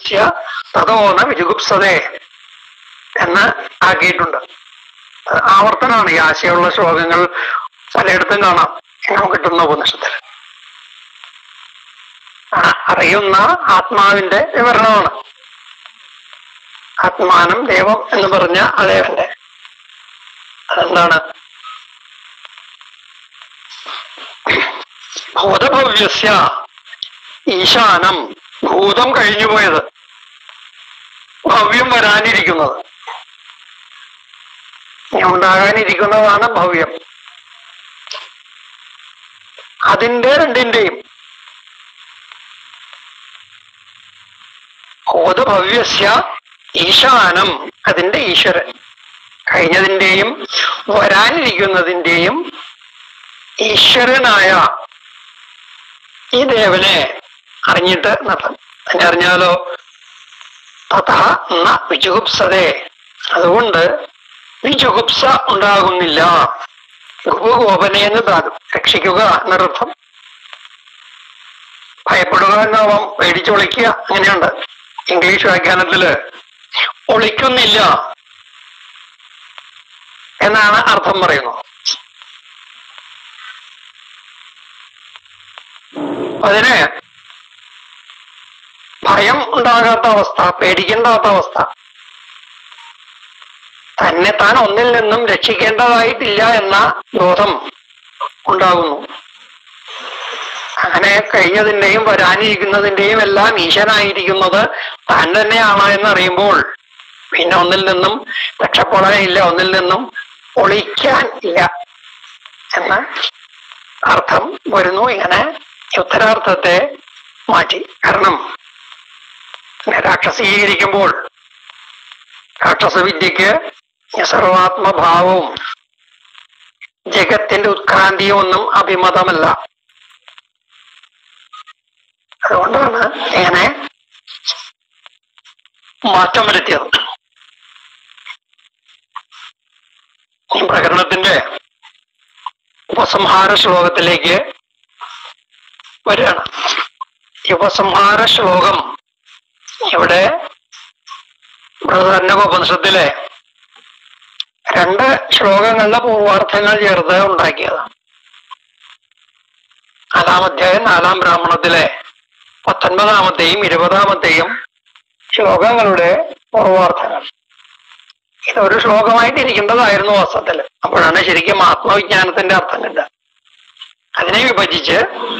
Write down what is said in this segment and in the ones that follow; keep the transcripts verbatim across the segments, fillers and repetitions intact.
ഭവ്യസ്യ തതോന വിജുഗുപ്സതേ എന്ന് ആക്കിയിട്ടുണ്ട്. ആവർത്തനമാണ്. ഈ ആശയമുള്ള ശ്ലോകങ്ങൾ പലയിടത്തും കാണാം നമുക്ക് കിട്ടുന്ന ഉപനിഷത്തിൽ. അറിയുന്ന ആത്മാവിന്റെ വിവരണമാണ്. ആത്മാനം ദൈവം എന്ന് പറഞ്ഞ അതേവന്റെ അതെന്താണ്? ഭൂതഭവ്യസ്യ ഈശാനം, ഭൂതം കഴിഞ്ഞുപോയത്, ഭവ്യം വരാനിരിക്കുന്നത്. ഉണ്ടാകാനിരിക്കുന്നതാണ് ഭവ്യം. അതിന്റെ രണ്ടിന്റെയും ഭൂതഭവ്യസ്യ ഈശാനം, അതിന്റെ ഈശ്വരൻ, കഴിഞ്ഞതിന്റെയും വരാനിരിക്കുന്നതിന്റെയും ഈശ്വരനായ ഈ ദേവനെ അറിഞ്ഞിട്ട് നടത്തും. അതിനെ അറിഞ്ഞാലോ തഥ ന വിജുഗുപ്സതേ, അതുകൊണ്ട് വിജുഗുപ്സ ഉണ്ടാകുന്നില്ല. ഗുപഗോപനയെന്ന് ധാതും, രക്ഷിക്കുക എന്നർത്ഥം. ഭയപ്പെടുക എന്നാവാം, പേടിച്ചൊളിക്കുക, അങ്ങനെയുണ്ട്. ഇംഗ്ലീഷ് വ്യാഖ്യാനത്തില് ഒളിക്കുന്നില്ല എന്നാണ് അർത്ഥം പറയുന്നത്. അതിന് ഭയം ഉണ്ടാകാത്ത അവസ്ഥ, പേടിക്കേണ്ടാത്ത അവസ്ഥ, തന്നെ താൻ ഒന്നിൽ നിന്നും രക്ഷിക്കേണ്ടതായിട്ടില്ല എന്ന ബോധം ഉണ്ടാകുന്നു. അങ്ങനെ കഴിഞ്ഞതിന്റെയും വരാനിരിക്കുന്നതിന്റെയും എല്ലാം ഈശ്വരനായിരിക്കുന്നത് താൻ തന്നെയാണ് എന്നറിയുമ്പോൾ പിന്നെ ഒന്നിൽ നിന്നും രക്ഷപ്പെടാനില്ല, ഒന്നിൽ നിന്നും ഒളിക്കാൻ ഇല്ല എന്ന അർത്ഥം വരുന്നു. ഇങ്ങനെ ഉത്തരാർത്ഥത്തെ മാറ്റി. കാരണം രാക്ഷസീകരിക്കുമ്പോൾ രാക്ഷസവിദ്യക്ക് സർവാത്മഭാവവും ജഗത്തിന്റെ ഉത്ക്രാന്തിയും ഒന്നും അഭിമതമല്ല. അതുകൊണ്ടാണ് ഇങ്ങനെ മാറ്റം വരുത്തിയത്. ഈ പ്രകരണത്തിന്റെ ഉപസംഹാര ശ്ലോകത്തിലേക്ക് വരികയാണ്. ഈ ഉപസംഹാര ശ്ലോകം ഇവിടെ ബൃഹദാരണ്യകോപനിഷത്തിലെ രണ്ട് ശ്ലോകങ്ങളുടെ പൂർവാർത്ഥങ്ങൾ ചേർത്ത് ഉണ്ടാക്കിയതാണ്. നാലാം അധ്യായം നാലാം ബ്രാഹ്മണത്തിലെ പത്തൊൻപതാമത്തെയും ഇരുപതാമത്തെയും ശ്ലോകങ്ങളുടെ പൂർവാർത്ഥങ്ങൾ. ഇതൊരു ശ്ലോകമായിട്ട് ഇരിക്കേണ്ടതായിരുന്നു വാസ്തവത്തില്. അപ്പോഴാണ് ശരിക്കും ആത്മവിജ്ഞാനത്തിന്റെ അർത്ഥം കിട്ടുക. അതിനെ വിഭജിച്ച്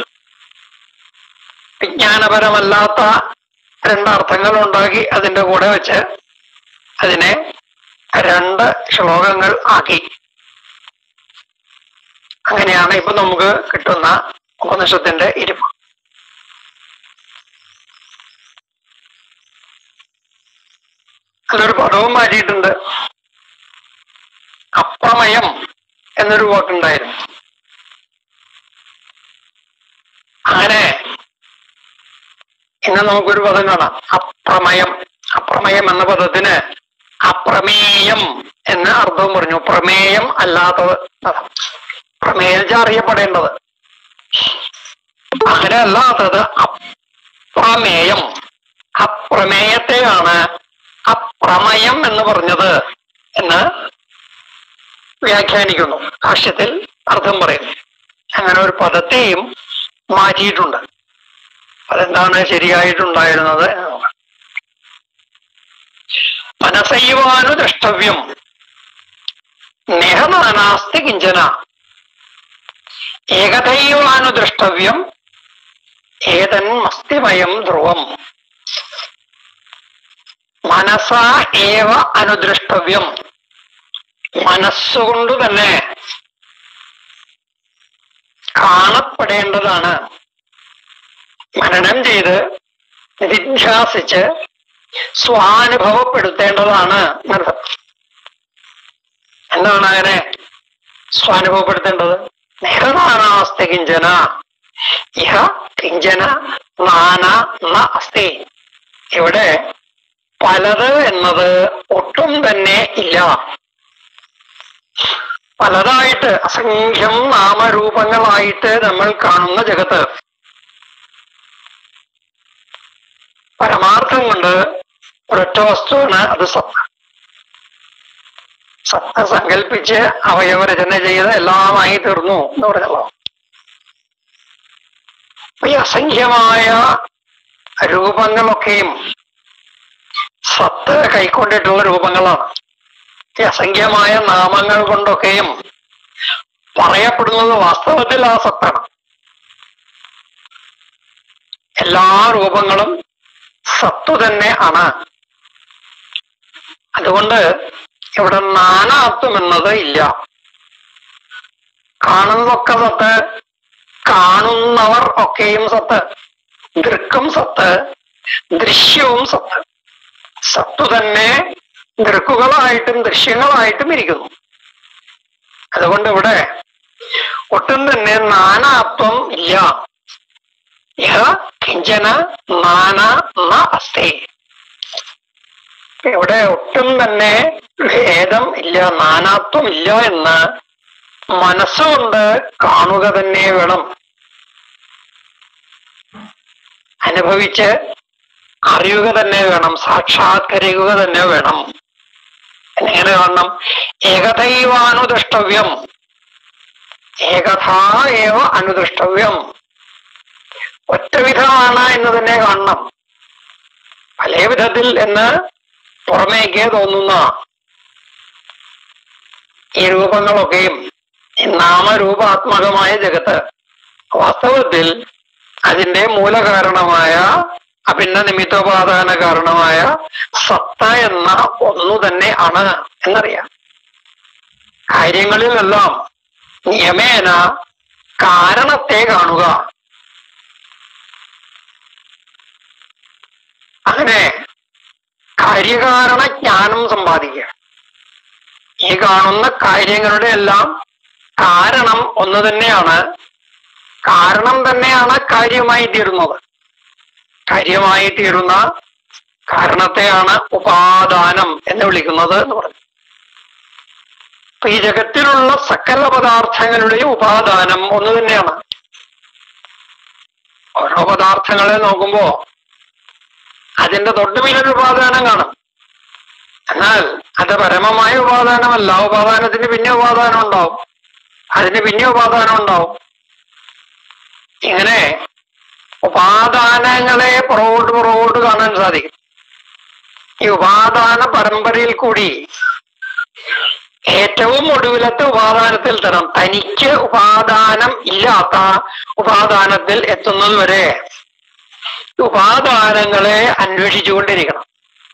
വിജ്ഞാനപരമല്ലാത്ത രണ്ടർത്ഥങ്ങൾ ഉണ്ടാക്കി അതിന്റെ കൂടെ വെച്ച് അതിനെ രണ്ട് ശ്ലോകങ്ങൾ ആക്കി. അങ്ങനെയാണ് ഇപ്പൊ നമുക്ക് കിട്ടുന്ന ഉപനിഷത്തിന്റെ ഇരിപ്പ്. അതിലൊരു പദവും മാറ്റിയിട്ടുണ്ട്. അപ്രമയം എന്നൊരു വാക്കുണ്ടായിരുന്നു. അങ്ങനെ ഇന്ന് നമുക്കൊരു പദം കാണാം, അപ്രമയം. അപ്രമയം എന്ന പദത്തിന് അപ്രമേയം എന്ന് അർത്ഥവും പറഞ്ഞു. പ്രമേയം അല്ലാത്തത്, പ്രമേയം അറിയപ്പെടേണ്ടത്. അങ്ങനെ അല്ലാത്തത് അപ്രമേയം. അപ്രമേയത്തെയാണ് അപ്രമയം എന്ന് പറഞ്ഞത് എന്ന് വ്യാഖ്യാനിക്കുന്നു. ഭാഷ്യത്തിൽ അർത്ഥം പറയുന്നു. അങ്ങനെ ഒരു പദത്തെയും മാറ്റിയിട്ടുണ്ട്. അതെന്താണ് ശരിയായിട്ടുണ്ടായിരുന്നത് എന്ന് നോക്കാം. മനസൈവാനു ദ്രഷ്ടവ്യം നേഹനാനാസ്തി കിഞ്ചന ഏകദൈവാനു ദ്രഷ്ടവ്യം ഏതൻ മസ്തിമയം ധ്രുവം. മനസാ ഏവ അനുദ്രഷ്ടവ്യം, മനസ്സുകൊണ്ട് തന്നെ കാണപ്പെടേണ്ടതാണ്, മനനം ചെയ്ത് നിധിധ്യാസിച്ച് സ്വാനുഭവപ്പെടുത്തേണ്ടതാണ് എന്നർത്ഥം. എന്താണ് അങ്ങനെ സ്വാനുഭവപ്പെടുത്തേണ്ടത്? നേരനാനാസ്തി കിഞ്ചന ഇഹ കിഞ്ചന നാന ന അസ്തി. ഇവിടെ പലത് എന്നത് ഒട്ടും തന്നെ ഇല്ല. പലതായിട്ട് അസംഖ്യം നാമരൂപങ്ങളായിട്ട് നമ്മൾ കാണുന്ന ജഗത്ത് പരമാർത്ഥം കൊണ്ട് ഒരൊറ്റ വസ്തുവാണ്, അത് സത്ത്. സത്ത് സങ്കല്പിച്ച് അവയവരചന ചെയ്ത് എല്ലാമായി തീർന്നു എന്ന് പറഞ്ഞല്ലോ. ഈ അസംഖ്യമായ രൂപങ്ങളൊക്കെയും സത്ത് കൈക്കൊണ്ടിട്ടുള്ള രൂപങ്ങളാണ്. ഈ അസംഖ്യമായ നാമങ്ങൾ കൊണ്ടൊക്കെയും പറയപ്പെടുന്നത് വാസ്തവത്തിൽ ആ സത്താണ്. എല്ലാ രൂപങ്ങളും സത്തു തന്നെ ആണ്. അതുകൊണ്ട് ഇവിടെ നാനാത്വം എന്നത് ഇല്ല. കാണുന്നതൊക്കെ സത്ത്, കാണുന്നവർ ഒക്കെയും സത്ത്, ദൃക്കും സത്ത്, ദൃശ്യവും സത്ത്. സത്തു തന്നെ ദൃക്കുകളായിട്ടും ദൃശ്യങ്ങളായിട്ടും ഇരിക്കുന്നു. അതുകൊണ്ട് ഇവിടെ ഒട്ടും തന്നെ നാനാത്വം ഇല്ല. യഹ കിഞ്ചന നാനാ ന അസ്തി. ഇവിടെ ഒട്ടും തന്നെ ഭേദം ഇല്ല, നാനാത്വം ഇല്ല എന്ന് മനസ്സുകൊണ്ട് കാണുക തന്നെ വേണം. അനുഭവിച്ച് അറിയുക തന്നെ വേണം, സാക്ഷാത്കരിക്കുക തന്നെ വേണം. എങ്ങനെ കാണണം? ഏകദൈവാനുദൃഷ്ടവ്യം, ഏകഥാ ഏവ അനുദൃഷ്ടവ്യം. ഒറ്റവിധമാണ് എന്ന് തന്നെ കാണണം. പല വിധത്തിൽ എന്ന് പുറമേക്ക് തോന്നുന്ന ഈ രൂപങ്ങളൊക്കെയും ഈ നാമരൂപാത്മകമായ ജഗത്ത് വാസ്തവത്തിൽ അതിന്റെ മൂലകാരണമായ അഭിന്ന നിമിത്തോപാദാന കാരണമായ സത്ത എന്ന ഒന്നു തന്നെ ആണ് എന്നറിയാം. കാര്യങ്ങളിലെല്ലാം നിയമേന കാരണത്തെ കാണുക. അങ്ങനെ കാര്യകാരണ ജ്ഞാനം സമ്പാദിക്കുക. ഈ കാണുന്ന കാര്യങ്ങളുടെ എല്ലാം കാരണം ഒന്ന് തന്നെയാണ്. കാരണം തന്നെയാണ് കാര്യമായി തീരുന്നത്. കാര്യമായി തീരുന്ന കാരണത്തെയാണ് ഉപാദാനം എന്ന് വിളിക്കുന്നത് എന്ന് പറഞ്ഞു. അപ്പൊ ഈ ജഗത്തിലുള്ള സകല പദാർത്ഥങ്ങളുടെയും ഉപാദാനം ഒന്ന് തന്നെയാണ്. ഓരോ പദാർത്ഥങ്ങളെ നോക്കുമ്പോ അതിന്റെ തൊട്ടുപിന്നൊരു ഉപാദാനം കാണും. എന്നാൽ അത് പരമമായ ഉപാദാനമല്ല. ഉപാദാനത്തിന് പിന്നെ ഉപാദാനം ഉണ്ടാവും, അതിന് പിന്നെ ഉപാദാനം ഉണ്ടാവും. ഇങ്ങനെ ഉപാദാനങ്ങളെ പുറകോട്ട് പുറകോട്ട് കാണാൻ സാധിക്കും. ഈ ഉപാദാന പരമ്പരയിൽ കൂടി ഏറ്റവും ഒടുവിലത്തെ ഉപാദാനത്തിൽ തരം തനിക്ക് ഉപാദാനം ഇല്ലാത്ത ഉപാദാനത്തിൽ എത്തുന്നത് വരെ ഉപാദാനങ്ങളെ അന്വേഷിച്ചുകൊണ്ടിരിക്കണം.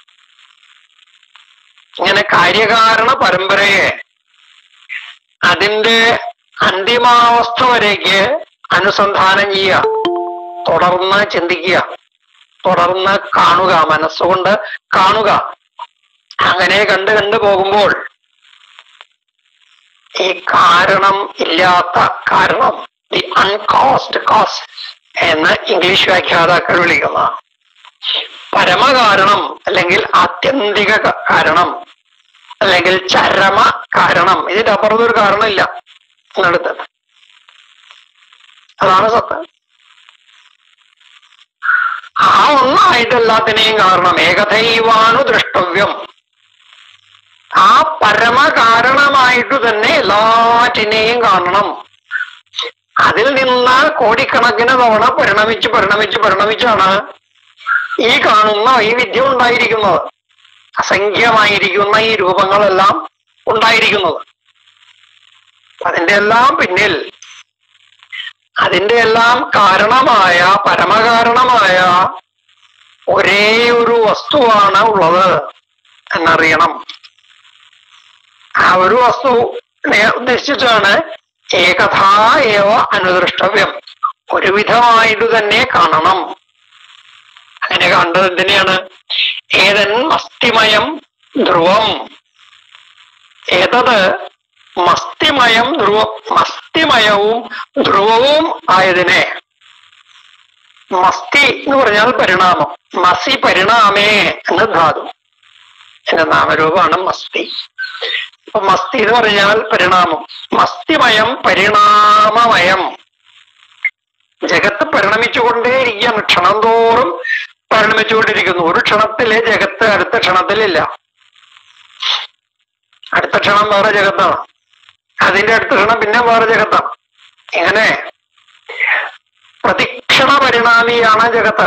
ഇങ്ങനെ കാര്യകാരണ പരമ്പരയെ അതിന്റെ അന്തിമാവസ്ഥ വരേക്ക് അനുസന്ധാനം ചെയ്യുക, തുടർന്ന് ചിന്തിക്കുക, തുടർന്ന് കാണുക, മനസ്സുകൊണ്ട് കാണുക. അങ്ങനെ കണ്ട് കണ്ടു പോകുമ്പോൾ ഈ കാരണം ഇല്ലാത്ത കാരണം, ദി അൺകോസ്ഡ് കോസ് എന്ന് ഇംഗ്ലീഷ് വ്യാഖ്യാതാക്കൾ വിളിക്കുന്ന പരമകാരണം അല്ലെങ്കിൽ ആത്യന്തിക കാരണം അല്ലെങ്കിൽ ചരമ കാരണം, ഇതിന്റെ അപ്പുറത്തൊരു കാരണമില്ല എന്നെടുത്തത്. അതാണ് സത്ത്. ആ ഒന്നായിട്ട് എല്ലാത്തിനെയും കാരണം ഏകദൈവാനു ദൃഷ്ടവ്യം. ആ പരമകാരണമായിട്ട് തന്നെ എല്ലാറ്റിനെയും കാണണം. അതിൽ നിന്ന് കോടിക്കണക്കിന് തവണ പരിണമിച്ച് പരിണമിച്ച് പരിണമിച്ചാണ് ഈ കാണുന്ന ഈ വിദ്യ ഉണ്ടായിരിക്കുന്നത്. അസംഖ്യമായിരിക്കുന്ന ഈ രൂപങ്ങളെല്ലാം ഉണ്ടായിരിക്കുന്നത്. അതിന്റെ എല്ലാം പിന്നിൽ അതിന്റെ എല്ലാം കാരണമായ പരമകാരണമായ ഒരേ ഒരു വസ്തുവാണ് ഉള്ളത് എന്നറിയണം. ആ ഒരു വസ്തു ഉദ്ദേശിച്ചിട്ടാണ് ഏകഥാ ഏവ അനുദൃഷ്ടവ്യം, ഒരുവിധമായിട്ട് തന്നെ കാണണം. അങ്ങനെ കണ്ടത് എന്തിനെയാണ്? ഏതൻ മസ്തിമയം ധ്രുവം. ഏതത് മസ്തിമയം ധ്രുവം, മസ്തിമയവും ധ്രുവവും ആയതിനെ. മസ്തി എന്ന് പറഞ്ഞാൽ പരിണാമം. മസി പരിണാമേ എന്ന് ധാതു, എന്റെ നാമരൂപമാണ് മസ്തി. അപ്പൊ മസ്തി എന്ന് പറഞ്ഞാൽ പരിണാമം. മസ്തിമയം പരിണാമമയം. ജഗത്ത് പരിണമിച്ചുകൊണ്ടേയിരിക്കുകയാണ്. ക്ഷണം തോറും പരിണമിച്ചുകൊണ്ടിരിക്കുന്നു. ഒരു ക്ഷണത്തിലെ ജഗത്ത് അടുത്ത ക്ഷണത്തിലില്ല. അടുത്ത ക്ഷണം വേറെ ജഗത്താണ്, അതിന്റെ അടുത്ത ക്ഷണം പിന്നെ വേറെ ജഗത്താണ്. ഇങ്ങനെ പ്രതിക്ഷണ പരിണാമിയാണ് ജഗത്ത്.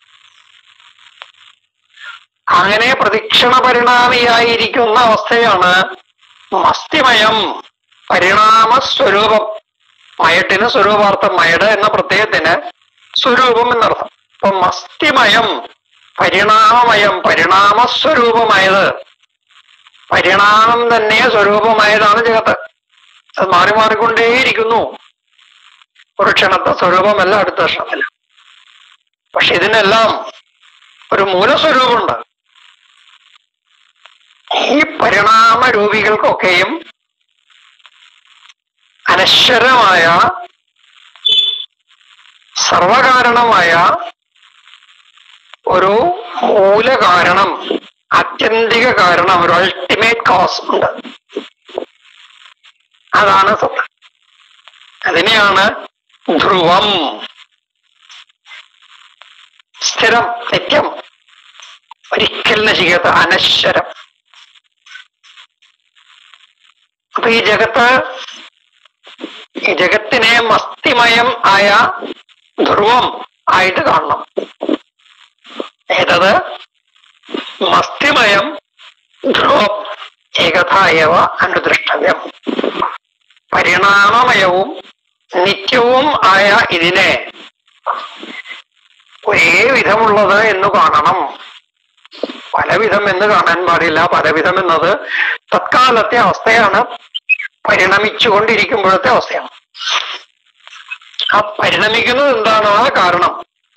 അങ്ങനെ പ്രതിക്ഷണ പരിണാമിയായിരിക്കുന്ന അവസ്ഥയാണ് മസ്തിമയം, പരിണാമസ്വരൂപം. മയട്ടിന് സ്വരൂപാർത്ഥം, മയട് എന്ന പ്രത്യയത്തിന് സ്വരൂപം എന്നർത്ഥം. അപ്പൊ മസ്തിമയം, പരിണാമമയം, പരിണാമസ്വരൂപമായത്, പരിണാമം തന്നെ സ്വരൂപമായതാണ് ജഗത്ത്. അത് മാറി മാറിക്കൊണ്ടേയിരിക്കുന്നു. ഒരു ക്ഷണത്തെ സ്വരൂപമല്ല അടുത്ത ക്ഷണത്തില്ല. പക്ഷെ ഇതിനെല്ലാം ഒരു മൂലസ്വരൂപമുണ്ട്. ഈ പരിണാമ രൂപികൾക്കൊക്കെയും അനശ്വരമായ സർവകാരണമായ ഒരു മൂലകാരണം, ആത്യന്തിക കാരണം, ഒരു അൾട്ടിമേറ്റ് കോസ് ഉണ്ട്. അതാണ് സത്ത്. അതിനെയാണ് ധ്രുവം, സ്ഥിരം, നിത്യം, ഒരിക്കൽ നശിക്കാത്ത, അനശ്വരം. അപ്പൊ ഈ ജഗത്ത്, ഈ ജഗത്തിനെ മസ്തിമയം ആയ ധ്രുവം ആയിട്ട് കാണണം. ഏതത്? മസ്തിമയം ധ്രുവം ഏകഥായവ അനുദൃഷ്ടവ്യം. പരിണാമമയവും നിത്യവും ആയ ഇതിനെ ഒരേ വിധമുള്ളത് എന്ന് കാണണം. പലവിധം എന്ന് കാണാൻ പാടില്ല. പലവിധം എന്നത് തത്കാലത്തെ അവസ്ഥയാണ്, പരിണമിച്ചുകൊണ്ടിരിക്കുമ്പോഴത്തെ അവസ്ഥയാണ്. ആ പരിണമിക്കുന്നത് എന്താണ്? ആ കാരണം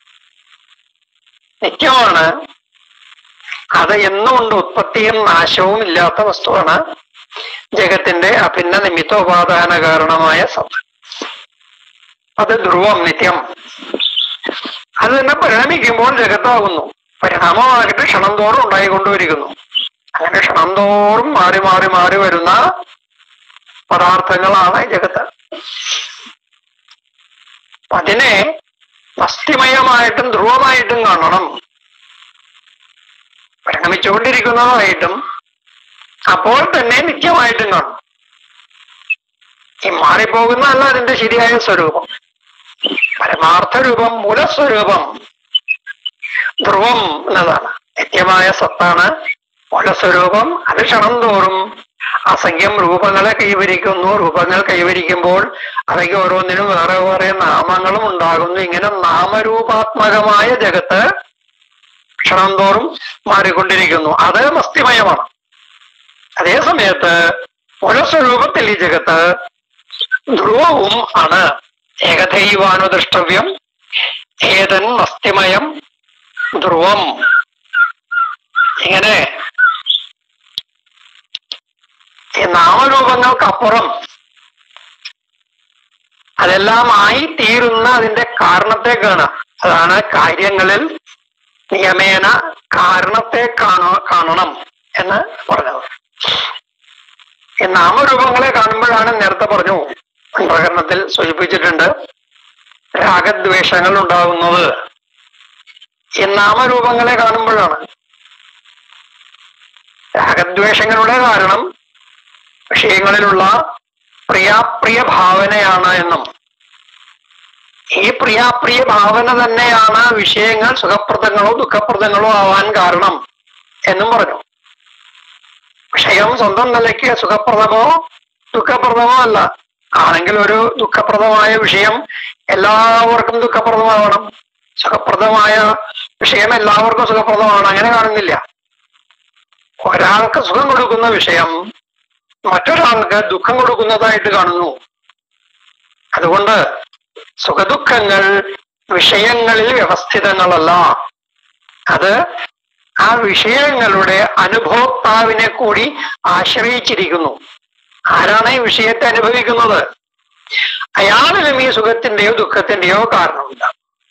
നിത്യമാണ്. അത് എന്നുകൊണ്ട് ഉത്പത്തിയും നാശവും ഇല്ലാത്ത വസ്തുവാണ് ജഗത്തിന്റെ അഭിന്ന നിമിത്തോപാദാന കാരണമായ സത്ത്. അത് ധ്രുവം, നിത്യം. അത് തന്നെ പരിണമിക്കുമ്പോൾ ജഗത്താകുന്നു. പരിണാമമായിട്ട് ക്ഷണം തോറും ഉണ്ടായിക്കൊണ്ടുവരിക്കുന്നു. അങ്ങനെ ക്ഷണം തോറും മാറി മാറി മാറി വരുന്ന പദാർത്ഥങ്ങളാണ് ജഗത്ത്. അതിനെ മസ്തിമയമായിട്ടും ധ്രുവമായിട്ടും കാണണം. പരിണമിച്ചുകൊണ്ടിരിക്കുന്നതായിട്ടും അപ്പോൾ തന്നെ നിത്യമായിട്ടും കാണും. ഈ മാറിപ്പോകുന്നതല്ല അതിന്റെ ശരിയായ സ്വരൂപം. പരമാർത്ഥ രൂപം, മൂലസ്വരൂപം ധ്രുവം എന്നതാണ്. നിത്യമായ സത്താണ് മൂലസ്വരൂപം. അത് ക്ഷണം തോറും അസംഖ്യം രൂപങ്ങളെ കൈവരിക്കുന്നു. രൂപങ്ങൾ കൈവരിക്കുമ്പോൾ അവയ്ക്ക് ഓരോന്നിനും വേറെ വേറെ നാമങ്ങളും ഉണ്ടാകുന്നു. ഇങ്ങനെ നാമരൂപാത്മകമായ ജഗത്ത് ക്ഷണം തോറും മാറിക്കൊണ്ടിരിക്കുന്നു. അത് മസ്തിമയമാണ്. അതേ സമയത്ത് മൂലസ്വരൂപത്തിൽ ഈ ജഗത്ത് ധ്രുവവും ആണ്. ഏകദൈവാനുദൃഷ്ടവ്യം ഏതൻ മസ്തിമയം ധ്രുവം. ഇങ്ങനെ ഈ നാമരൂപങ്ങൾക്കപ്പുറം അതെല്ലാം ആയി തീരുന്ന അതിന്റെ കാരണത്തെ കാണാം. അതാണ് കാര്യങ്ങളിൽ നിയമേന കാരണത്തെ കാണ കാണണം എന്ന് പറഞ്ഞത്. ഈ നാമരൂപങ്ങളെ കാണുമ്പോഴാണ്, നേരത്തെ പറഞ്ഞു, പ്രകരണത്തിൽ സൂചിപ്പിച്ചിട്ടുണ്ട്, രാഗദ്വേഷങ്ങൾ ഉണ്ടാകുന്നത് ഈ നാമരൂപങ്ങളെ കാണുമ്പോഴാണ്. രാഗദ്വേഷങ്ങളുടെ കാരണം വിഷയങ്ങളിലുള്ള പ്രിയാപ്രിയ ഭാവനയാണ് എന്നും ഈ പ്രിയാപ്രിയ ഭാവന തന്നെയാണ് വിഷയങ്ങൾ സുഖപ്രദങ്ങളോ ദുഃഖപ്രദങ്ങളോ ആവാൻ കാരണം എന്നും പറഞ്ഞു. വിഷയം സ്വന്തം നിലയ്ക്ക് സുഖപ്രദമോ ദുഃഖപ്രദമോ അല്ല. ആണെങ്കിൽ ഒരു ദുഃഖപ്രദമായ വിഷയം എല്ലാവർക്കും ദുഃഖപ്രദമാവണം, സുഖപ്രദമായ വിഷയം എല്ലാവർക്കും സുഖപ്രദമാണ്. അങ്ങനെ കാണുന്നില്ല. ഒരാൾക്ക് സുഖം കൊടുക്കുന്ന വിഷയം മറ്റൊരാൾക്ക് ദുഃഖം കൊടുക്കുന്നതായിട്ട് കാണുന്നു. അതുകൊണ്ട് സുഖദുഃഖങ്ങൾ വിഷയങ്ങളിൽ വ്യവസ്ഥിതങ്ങളല്ല. അത് ആ വിഷയങ്ങളുടെ അനുഭോക്താവിനെ കൂടി ആശ്രയിച്ചിരിക്കുന്നു. ആരാണ് ഈ വിഷയത്തെ അനുഭവിക്കുന്നത്? അയാളിലും ഈ സുഖത്തിന്റെയോ ദുഃഖത്തിന്റെയോ കാരണമുണ്ട്.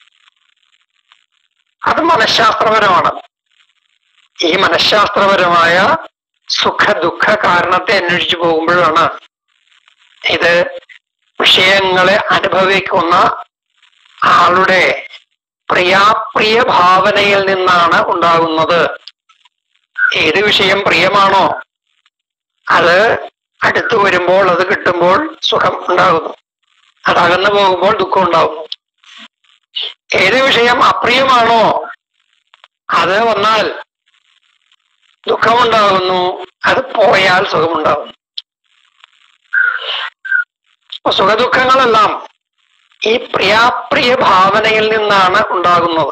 അത് മനഃശാസ്ത്രപരമാണ്. ഈ മനഃശാസ്ത്രപരമായ സുഖ ദുഃഖ കാരണത്തെ അന്വേഷിച്ചു പോകുമ്പോഴാണ് ഇത് വിഷയങ്ങളെ അനുഭവിക്കുന്ന ആളുടെ പ്രിയാപ്രിയ ഭാവനയിൽ നിന്നാണ് ഉണ്ടാകുന്നത്. ഏത് വിഷയം പ്രിയമാണോ അത് അടുത്തു വരുമ്പോൾ, അത് കിട്ടുമ്പോൾ സുഖം ഉണ്ടാകുന്നു, അതകന്നു പോകുമ്പോൾ ദുഃഖം ഉണ്ടാകുന്നു. ഏത് വിഷയം അപ്രിയമാണോ അത് വന്നാൽ ദുഃഖമുണ്ടാകുന്നു, അത് പോയാൽ സുഖമുണ്ടാകുന്നു. സുഖദുഃഖങ്ങളെല്ലാം ഈ പ്രിയാപ്രിയ ഭാവനയിൽ നിന്നാണ് ഉണ്ടാകുന്നത്.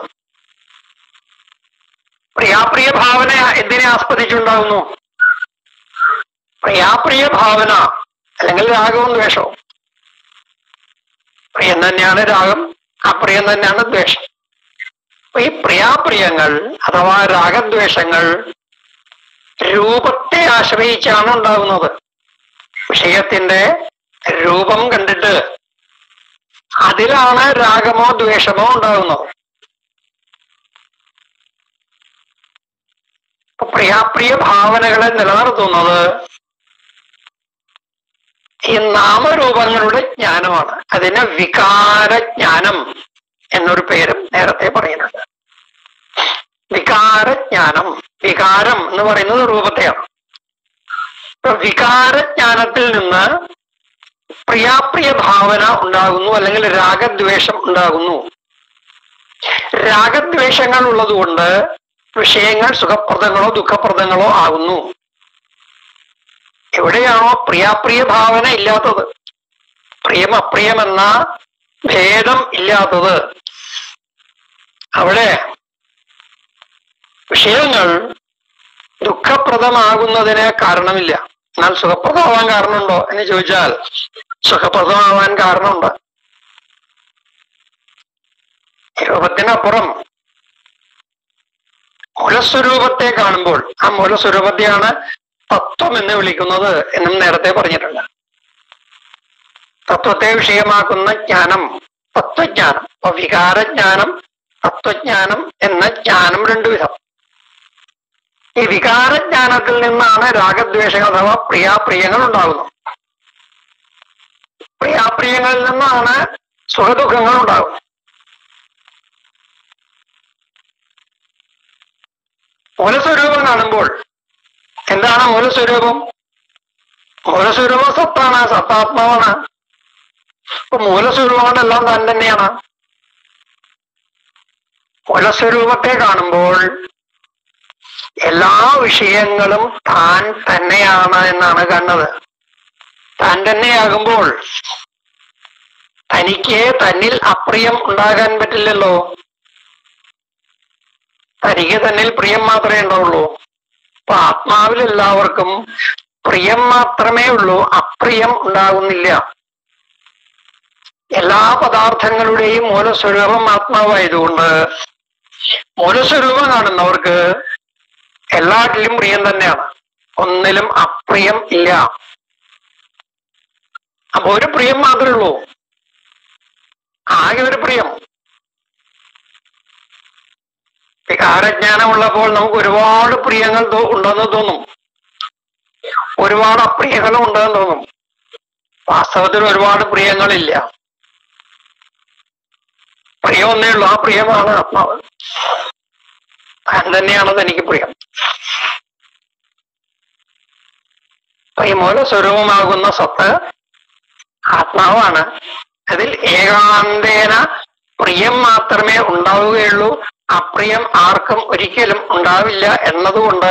പ്രിയാപ്രിയ ഭാവന എന്തിനെ ആസ്പദിച്ചുണ്ടാകുന്നു? പ്രിയാപ്രിയ ഭാവന അല്ലെങ്കിൽ രാഗവും ദ്വേഷവും. പ്രിയം തന്നെയാണ് രാഗം, അപ്രിയം തന്നെയാണ് ദ്വേഷം. അപ്പൊ ഈ പ്രിയാപ്രിയങ്ങൾ അഥവാ രാഗദ്വേഷങ്ങൾ രൂപത്തെ ആശ്രയിച്ചാണ് ഉണ്ടാകുന്നത്. വിഷയത്തിന്റെ രൂപം കണ്ടിട്ട് അതിലാണ് രാഗമോ ദ്വേഷമോ ഉണ്ടാകുന്നത്. അപ്പൊ പ്രിയാപ്രിയ ഭാവനകളെ നിലനിർത്തുന്നത് ഈ നാമരൂപങ്ങളുടെ ജ്ഞാനമാണ്. അതിന് വികാരജ്ഞാനം എന്നൊരു പേരും നേരത്തെ പറയുന്നുണ്ട്. വികാരജ്ഞാനം, വികാരം എന്ന് പറയുന്നത് രൂപത്തെയാണ്. വികാരജ്ഞാനത്തിൽ നിന്ന് പ്രിയാപ്രിയ ഭാവന ഉണ്ടാകുന്നു, അല്ലെങ്കിൽ രാഗദ്വേഷം ഉണ്ടാകുന്നു. രാഗദ്വേഷങ്ങൾ ഉള്ളതുകൊണ്ട് വിഷയങ്ങൾ സുഖപ്രദങ്ങളോ ദുഃഖപ്രദങ്ങളോ ആകുന്നു. എവിടെയാണോ പ്രിയാപ്രിയ ഭാവന ഇല്ലാത്തത്, പ്രിയം അപ്രിയമെന്ന ഭേദം ഇല്ലാത്തത്, അവിടെ വിഷയങ്ങൾ ദുഃഖപ്രദമാകുന്നതിന് കാരണമില്ല. എന്നാൽ സുഖപ്രദമാവാൻ കാരണമുണ്ടോ എന്ന് ചോദിച്ചാൽ സുഖപ്രദമാവാൻ കാരണമുണ്ട്. രൂപത്തിനപ്പുറം മൂലസ്വരൂപത്തെ കാണുമ്പോൾ ആ മൂലസ്വരൂപത്തെയാണ് തത്വം എന്ന് വിളിക്കുന്നത് എന്നും നേരത്തെ പറഞ്ഞിട്ടുണ്ട്. തത്വത്തെ വിഷയമാക്കുന്ന ജ്ഞാനം തത്വജ്ഞാനം. അപ്പൊ വികാരജ്ഞാനം തത്വജ്ഞാനം എന്ന ജ്ഞാനം രണ്ടു വിധം. ഈ വികാരജ്ഞാനത്തിൽ നിന്നാണ് രാഗദ്വേഷങ്ങൾ അഥവാ പ്രിയാപ്രിയങ്ങൾ ഉണ്ടാകുന്നത്. പ്രിയാപ്രിയങ്ങളിൽ നിന്നാണ് സുഖദുഃഖങ്ങൾ ഉണ്ടാകുന്നത്. മൂലസ്വരൂപം കാണുമ്പോൾ എന്താണ് മൂലസ്വരൂപം? മൂലസ്വരൂപം സത്താണ്, സത്താത്മാവാണ്. അപ്പൊ മൂലസ്വരൂപങ്ങളെല്ലാം താൻ തന്നെയാണ്. മൂലസ്വരൂപത്തെ കാണുമ്പോൾ എല്ലാ വിഷയങ്ങളും താൻ തന്നെയാണ് എന്നാണ് കണ്ടത്. താൻ തന്നെയാകുമ്പോൾ തനിക്ക് തന്നിൽ അപ്രിയം ഉണ്ടാകാൻ പറ്റില്ലല്ലോ. തനിക്ക് തന്നിൽ പ്രിയം മാത്രമേ ഉണ്ടാവുള്ളൂ. അപ്പൊ ആത്മാവിൽ എല്ലാവർക്കും പ്രിയം മാത്രമേ ഉള്ളൂ, അപ്രിയം ഉണ്ടാകുന്നില്ല. എല്ലാ പദാർത്ഥങ്ങളുടെയും മൂലസ്വരൂപം ആത്മാവായതുകൊണ്ട് മൂലസ്വരൂപം കാണുന്നവർക്ക് എല്ലാറ്റിലും പ്രിയം തന്നെയാണ്, ഒന്നിലും അപ്രിയം ഇല്ല. അപ്പൊ ഒരു പ്രിയം മാത്രമേ ഉള്ളൂ, ആകെ ഒരു പ്രിയം. വികാരജ്ഞാനം ഉള്ളപ്പോൾ നമുക്ക് ഒരുപാട് പ്രിയങ്ങൾ ഉണ്ടെന്ന് തോന്നും, ഒരുപാട് അപ്രിയങ്ങളും ഉണ്ടെന്ന് തോന്നും. വാസ്തവത്തിൽ ഒരുപാട് പ്രിയങ്ങളില്ല, പ്രിയം ഒന്നേ ഉള്ളൂ. ആ പ്രിയമാണ് ആത്മാവ്, താൻ തന്നെയാണ് തനിക്ക് പ്രിയം. ഈ മൂലസ്വരൂപമാകുന്ന സത്ത് ആത്മാവാണ്. അതിൽ ഏകാന്തേന പ്രിയം മാത്രമേ ഉണ്ടാവുകയുള്ളൂ, അപ്രിയം ആർക്കും ഒരിക്കലും ഉണ്ടാവില്ല എന്നതുകൊണ്ട്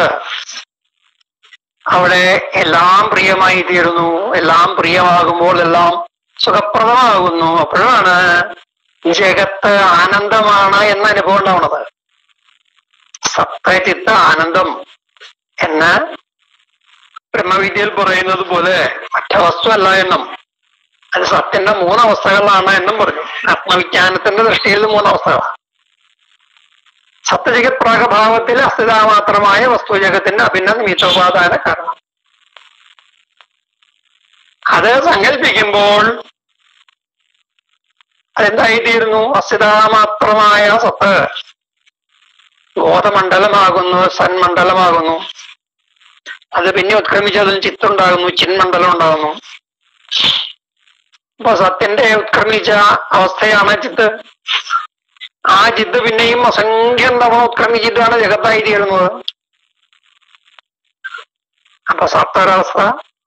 അവിടെ എല്ലാം പ്രിയമായി തീരുന്നു. എല്ലാം പ്രിയമാകുമ്പോൾ എല്ലാം സുഖപ്രദമാകുന്നു. അപ്പോഴാണ് ജഗത്ത് ആനന്ദമാണ് എന്ന അനുഭവം ഉണ്ടാവുന്നത്. സത്യചിത്ത ആനന്ദം എന്ന് ബ്രഹ്മവിദ്യയിൽ പറയുന്നത് പോലെ മറ്റ വസ്തുവല്ല എന്നും അത് സത്യന്റെ മൂന്നവസ്ഥകളാണ് എന്നും പറഞ്ഞു. ആത്മവിജ്ഞാനത്തിന്റെ ദൃഷ്ടിയിൽ മൂന്നവസ്ഥകളാണ്. സത്യജഗത് പ്രാഗഭാവത്തിൽ അസ്ഥിതാമാത്രമായ വസ്തുജഗത്തിന്റെ അഭിന്ന നിമിത്തോപാദാന കാരണം. അത് സങ്കല്പിക്കുമ്പോൾ അതെന്തായിത്തീരുന്നു? അസ്ഥിതാമാത്രമായ സത്ത് ബോധമണ്ഡലമാകുന്നു, സന്മണ്ഡലമാകുന്നു. അത് പിന്നെ ഉത്ക്രമിച്ചതിൽ ചിത്തുണ്ടാകുന്നു, ചിന്മണ്ഡലം ഉണ്ടാകുന്നു. അപ്പൊ സത്യന്റെ ഉത്ക്രമിച്ച അവസ്ഥയാണ് ചിത്ത്. ആ ചിത്ത് പിന്നെയും അസംഖ്യം തവണ ഉത്ക്രമിച്ചിട്ടാണ് ജഗത്തായി തീരുന്നത്. അപ്പൊ സത്തൊരവസ്ഥ,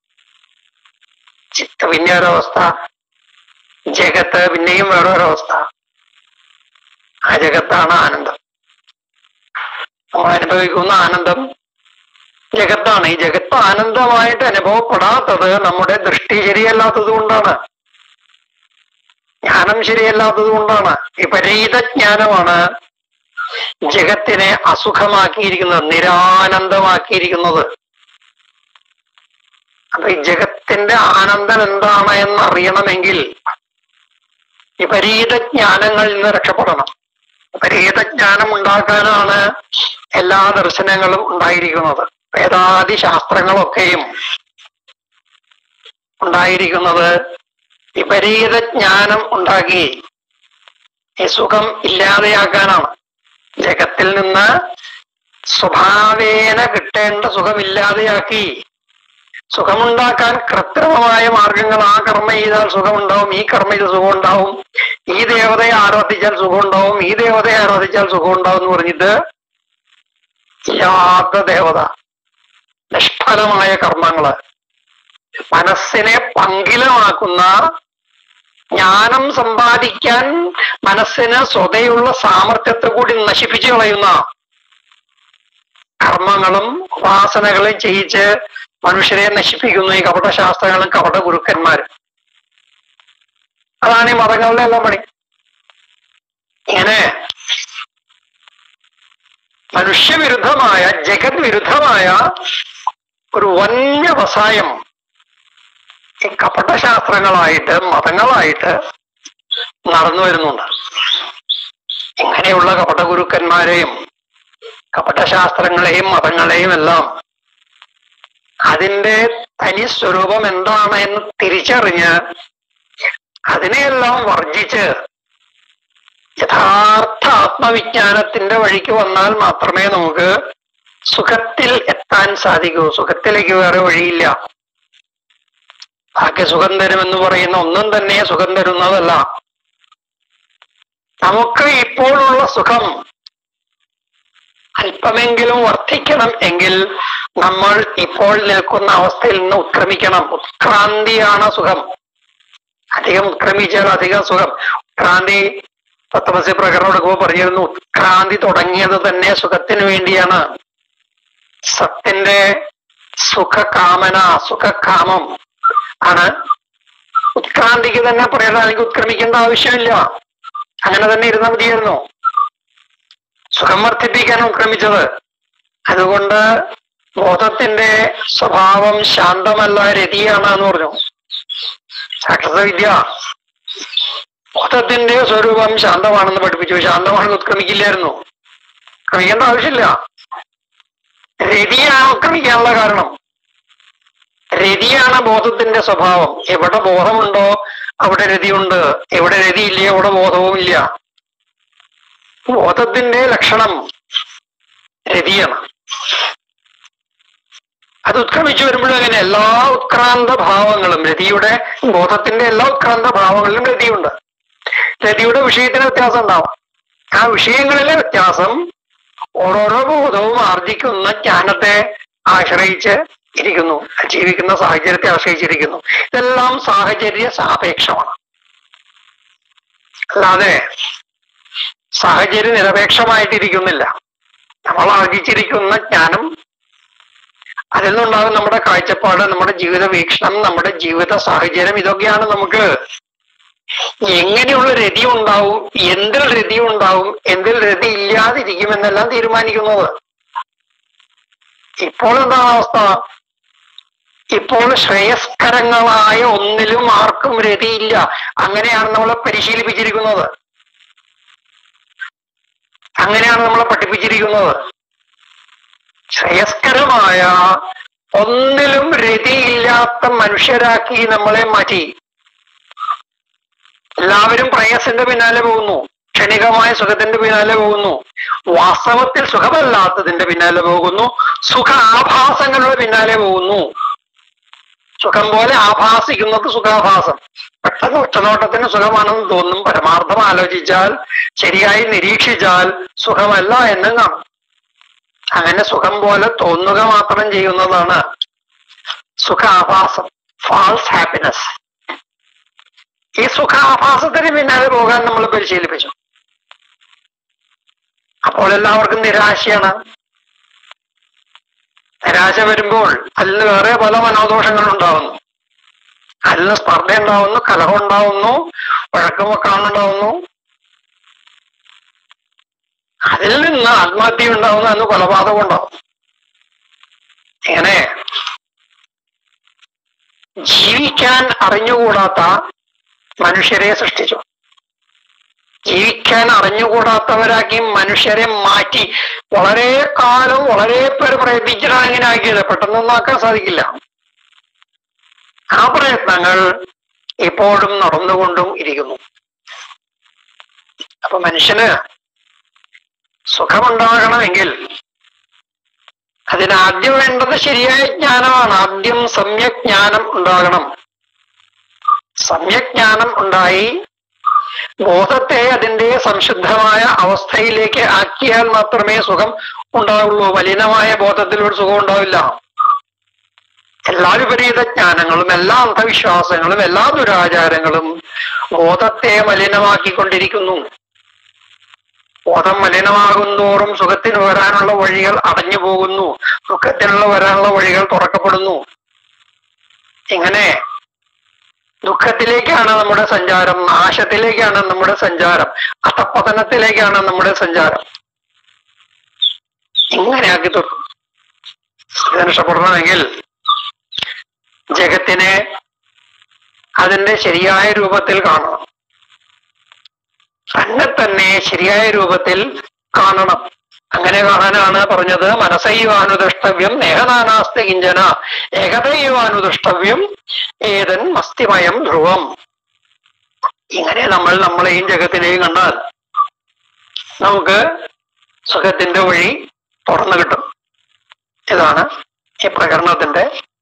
ചിത്ത് പിന്നെ ഒരവസ്ഥ, ജഗത്ത് പിന്നെയും വേറൊരവസ്ഥ. ആ ജഗത്താണ് ആനന്ദം. നമ്മൾ അനുഭവിക്കുന്ന ആനന്ദം ജഗത്താണ്. ഈ ജഗത്ത് ആനന്ദമായിട്ട് അനുഭവപ്പെടാത്തത് നമ്മുടെ ദൃഷ്ടി ശരിയല്ലാത്തത് കൊണ്ടാണ്, ജ്ഞാനം ശരിയല്ലാത്തത് കൊണ്ടാണ്. വിപരീത ജ്ഞാനമാണ് ജഗത്തിനെ അസുഖമാക്കിയിരിക്കുന്നത്, നിരാനന്ദമാക്കിയിരിക്കുന്നത്. അപ്പൊ ഈ ജഗത്തിന്റെ ആനന്ദം എന്താണ് എന്നറിയണമെങ്കിൽ വിപരീത ജ്ഞാനങ്ങളിൽ നിന്ന് രക്ഷപ്പെടണം. വിപരീത ജ്ഞാനം ഉണ്ടാക്കാനാണ് എല്ലാ ദർശനങ്ങളും ഉണ്ടായിരിക്കുന്നത്. വേദാദി ശാസ്ത്രങ്ങളൊക്കെയും ഉണ്ടായിരിക്കുന്നത് വിപരീത ജ്ഞാനം ഉണ്ടാക്കി ഈ സുഖം ഇല്ലാതെയാക്കാനാണ്. ജഗത്തിൽ നിന്ന് സ്വഭാവേന കിട്ടേണ്ട സുഖമില്ലാതെയാക്കി സുഖമുണ്ടാക്കാൻ കൃത്രിമമായ മാർഗങ്ങൾ, ആ കർമ്മ ചെയ്താൽ സുഖമുണ്ടാവും, ഈ കർമ്മ ചെയ്ത് സുഖം ഉണ്ടാവും, ഈ ദേവതയെ ആരാധിച്ചാൽ സുഖം ഉണ്ടാവും, ഈ ദേവതയെ ആരാധിച്ചാൽ സുഖം ഉണ്ടാവും എന്ന് പറഞ്ഞിട്ട് ഇല്ലാത്ത ദേവത, നിഷ്ഫലമായ കർമ്മങ്ങള്, മനസ്സിനെ പങ്കിലമാക്കുന്ന, ജ്ഞാനം സമ്പാദിക്കാൻ മനസ്സിന് സ്വതയുള്ള സാമർത്ഥ്യത്തെ കൂടി നശിപ്പിച്ചു കളയുന്ന കർമ്മങ്ങളും ഉപാസനകളും ചെയ്യിച്ച് മനുഷ്യരെ നശിപ്പിക്കുന്നു ഈ കപടശാസ്ത്രങ്ങളും കപട ഗുരുക്കന്മാരും. അതാണ് ഈ മതങ്ങളുടെ എല്ലാം പണി. ഇങ്ങനെ മനുഷ്യവിരുദ്ധമായ, ജഗത് വിരുദ്ധമായ ഒരു വന്യ വ്യവസായം ഈ കപടശാസ്ത്രങ്ങളായിട്ട്, മതങ്ങളായിട്ട് നടന്നു വരുന്നുണ്ട്. ഇങ്ങനെയുള്ള കപടഗുരുക്കന്മാരെയും കപടശാസ്ത്രങ്ങളെയും മതങ്ങളെയും എല്ലാം അതിൻ്റെ തനി സ്വരൂപം എന്താണ് എന്ന് തിരിച്ചറിഞ്ഞ് അതിനെയെല്ലാം വർജിച്ച് യഥാർത്ഥ ആത്മവിജ്ഞാനത്തിന്റെ വഴിക്ക് വന്നാൽ മാത്രമേ നമുക്ക് സുഖത്തിൽ എത്താൻ സാധിക്കൂ. സുഖത്തിലേക്ക് വേറെ വഴിയില്ല. ബാക്കി സുഖം തരുമെന്ന് പറയുന്ന ഒന്നും തന്നെ സുഖം തരുന്നതല്ല. നമുക്ക് ഇപ്പോഴുള്ള സുഖം അല്പമെങ്കിലും വർദ്ധിക്കണം എങ്കിൽ നമ്മൾ ഇപ്പോൾ നിൽക്കുന്ന അവസ്ഥയിൽ നിന്ന് ഉത്ക്രമിക്കണം. ഉത്ക്രാന്തിയാണ് സുഖം. അധികം ഉത്ക്രമിച്ചാൽ അധികം സുഖം. ഉത്ക്രാന്തി തത്വമസി പ്രകരണം എടുക്കുമ്പോൾ പറഞ്ഞിരുന്നു, ഉത്ക്രാന്തി തുടങ്ങിയത് തന്നെ സുഖത്തിന് വേണ്ടിയാണ്. സത്തിന്റെ സുഖകാമന, സുഖകാമം ആണ് ഉത്ക്രാന്തിക്ക് തന്നെ പറയണം. അല്ലെങ്കിൽ ഉത്ക്രമിക്കേണ്ട ആവശ്യമില്ല, അങ്ങനെ തന്നെ ഇരുന്നാൽ മതിയായിരുന്നു. സുഖം വർദ്ധിപ്പിക്കാൻ ഉത്ക്രമിച്ചത്. അതുകൊണ്ട് ബോധത്തിന്റെ സ്വഭാവം ശാന്തമല്ല, രതിയാണ് എന്ന് പറഞ്ഞു സാക്ഷാത് വിദ്യ. ബോധത്തിന്റെ സ്വരൂപം ശാന്തമാണെന്ന് പഠിപ്പിച്ചു. ശാന്തമാണെന്ന് ഉത്ക്രമിക്കില്ലായിരുന്നു, ക്രമിക്കേണ്ട ആവശ്യമില്ല. രതിയാണ് ഉത്ക്രമിക്കാനുള്ള കാരണം. രതിയാണ് ബോധത്തിന്റെ സ്വഭാവം. എവിടെ ബോധമുണ്ടോ അവിടെ രതിയുണ്ട്, എവിടെ രതിയില്ല അവിടെ ബോധവും ഇല്ല. ബോധത്തിന്റെ ലക്ഷണം രതിയാണ്. അത് ഉത്ക്രമിച്ചു വരുമ്പോഴും അങ്ങനെ എല്ലാ ഉത്ക്രാന്ത ഭാവങ്ങളും, രതിയുടെ ബോധത്തിന്റെ എല്ലാ ഉത്ക്രാന്ത ഭാവങ്ങളിലും രതിയുണ്ട്. രതിയുടെ വിഷയത്തിന് വ്യത്യാസം ഉണ്ടാവാം. ആ വിഷയങ്ങളിലെ വ്യത്യാസം ഓരോരോ ബോധവും ആർജിക്കുന്ന ജ്ഞാനത്തെ ആശ്രയിച്ച് ഇരിക്കുന്നു, ജീവിക്കുന്ന സാഹചര്യത്തെ ആശ്രയിച്ചിരിക്കുന്നു. ഇതെല്ലാം സാഹചര്യ സാപേക്ഷമാണ്. അല്ലാതെ സാഹചര്യ നിരപേക്ഷമായിട്ടിരിക്കുന്നില്ല. നമ്മൾ ആർജിച്ചിരിക്കുന്ന ജ്ഞാനം, അതിൽ നിന്നുണ്ടാകും നമ്മുടെ കാഴ്ചപ്പാട്, നമ്മുടെ ജീവിത വീക്ഷണം, നമ്മുടെ ജീവിത സാഹചര്യം, ഇതൊക്കെയാണ് നമുക്ക് എങ്ങനെയുള്ള രതി ഉണ്ടാവും, എന്തിൽ രതി ഉണ്ടാവും, എന്തിൽ രതി ഇല്ലാതിരിക്കുമെന്നെല്ലാം തീരുമാനിക്കുന്നത്. ഇപ്പോൾ എന്താണ് അവസ്ഥ? ഇപ്പോൾ ശ്രേയസ്കരങ്ങളായ ഒന്നിലും ആർക്കും രതിയില്ല. അങ്ങനെയാണ് നമ്മളെ പരിശീലിപ്പിച്ചിരിക്കുന്നത്, അങ്ങനെയാണ് നമ്മളെ പഠിപ്പിച്ചിരിക്കുന്നത്. ശ്രേയസ്കരമായ ഒന്നിലും രതിയില്ലാത്ത മനുഷ്യരാക്കി നമ്മളെ മാറ്റി. എല്ലാവരും പ്രേയസിന്റെ പിന്നാലെ പോകുന്നു, ക്ഷണികമായ സുഖത്തിന്റെ പിന്നാലെ പോകുന്നു, വാസ്തവത്തിൽ സുഖമല്ലാത്തതിന്റെ പിന്നാലെ പോകുന്നു, സുഖ ആഭാസങ്ങളുടെ പിന്നാലെ പോകുന്നു. സുഖം പോലെ ആഭാസിക്കുന്നത് സുഖാഭാസം. പെട്ടെന്ന് ഒറ്റനോട്ടത്തിന് സുഖമാണെന്ന് തോന്നും. പരമാർത്ഥം ആലോചിച്ചാൽ, ശരിയായി നിരീക്ഷിച്ചാൽ സുഖമല്ല എന്നും കാണും. അങ്ങനെ സുഖം പോലെ തോന്നുക മാത്രം ചെയ്യുന്നതാണ് സുഖാഭാസം, ഫാൾസ് ഹാപ്പിനെസ്. ഈ സുഖാഭാസത്തിന് പിന്നാലെ പോകാൻ നമ്മൾ പരിശീലിപ്പിച്ചു. അപ്പോൾ എല്ലാവർക്കും നിരാശയാണ്. നിരാശ വരുമ്പോൾ അതിൽ വേറെ പല മനോദോഷങ്ങൾ ഉണ്ടാവുന്നു. അതിൽ സ്പർദ്ധ ഉണ്ടാവുന്നു, കലഹം ഉണ്ടാവുന്നു, വഴക്കുമൊക്കാണുണ്ടാവുന്നു. അതിൽ നിന്ന് ആത്മഹത്യ ഉണ്ടാവുന്നു, അന്ന് കൊലപാതകം ഉണ്ടാവും. ഇങ്ങനെ ജീവിക്കാൻ അറിഞ്ഞുകൂടാത്ത മനുഷ്യരെ സൃഷ്ടിച്ചു. ജീവിക്കാൻ അറിഞ്ഞുകൂടാത്തവരാക്കി മനുഷ്യരെ മാറ്റി വളരെ കാലം വളരെ പേര് പ്രയത്നിച്ചിട്ടാണ് ഇങ്ങനെ ആക്കിയത്. പെട്ടെന്നൊന്നും ആക്കാൻ സാധിക്കില്ല. ആ പ്രയത്നങ്ങൾ ഇപ്പോഴും നടന്നുകൊണ്ടും ഇരിക്കുന്നു. അപ്പൊ മനുഷ്യന് സുഖമുണ്ടാകണമെങ്കിൽ അതിനാദ്യം വേണ്ടത് ശരിയായ ജ്ഞാനമാണ്. ആദ്യം സമ്യക് ജ്ഞാനം ഉണ്ടാകണം. സമ്യക് ജ്ഞാനം ഉണ്ടായി ബോധത്തെ അതിൻ്റെ സംശുദ്ധമായ അവസ്ഥയിലേക്ക് ആക്കിയാൽ മാത്രമേ സുഖം ഉണ്ടാവുള്ളൂ. മലിനമായ ബോധത്തിൽ ഒരു സുഖം ഉണ്ടാവില്ല. എല്ലാ വിപരീത ജ്ഞാനങ്ങളും എല്ലാ അന്ധവിശ്വാസങ്ങളും എല്ലാ ദുരാചാരങ്ങളും ബോധത്തെ മലിനമാക്കിക്കൊണ്ടിരിക്കുന്നു. ബോധം മലിനമാകുന്തോറും സുഖത്തിന് വരാനുള്ള വഴികൾ അടഞ്ഞു പോകുന്നു, ദുഃഖത്തിനുള്ള വരാനുള്ള വഴികൾ തുറക്കപ്പെടുന്നു. ഇങ്ങനെ ദുഃഖത്തിലേക്കാണ് നമ്മുടെ സഞ്ചാരം, നാശത്തിലേക്കാണ് നമ്മുടെ സഞ്ചാരം, അധപ്പതനത്തിലേക്കാണ് നമ്മുടെ സഞ്ചാരം. ഇങ്ങനെയാക്കി തീർക്കും. ഇത് രക്ഷപ്പെടണമെങ്കിൽ ജഗത്തിനെ അതിൻ്റെ ശരിയായ രൂപത്തിൽ കാണണം. തന്നെ തന്നെ ശരിയായ രൂപത്തിൽ കാണണം. അങ്ങനെ കാണാനാണ് പറഞ്ഞത് മനസ്സൈവാനുദ്രഷ്ടവ്യം നേഹനാനാസ്തി കിഞ്ചന ഏകദൈവാനുദ്രഷ്ടവ്യം ഏതൻ മസ്തിമയം ധ്രുവം. ഇങ്ങനെ നമ്മൾ നമ്മളെയും ജഗത്തിനെയും കണ്ടാൽ നമുക്ക് സുഖത്തിന്റെ വഴി തുറന്നു കിട്ടും. ഇതാണ് ഈ പ്രകരണത്തിന്റെ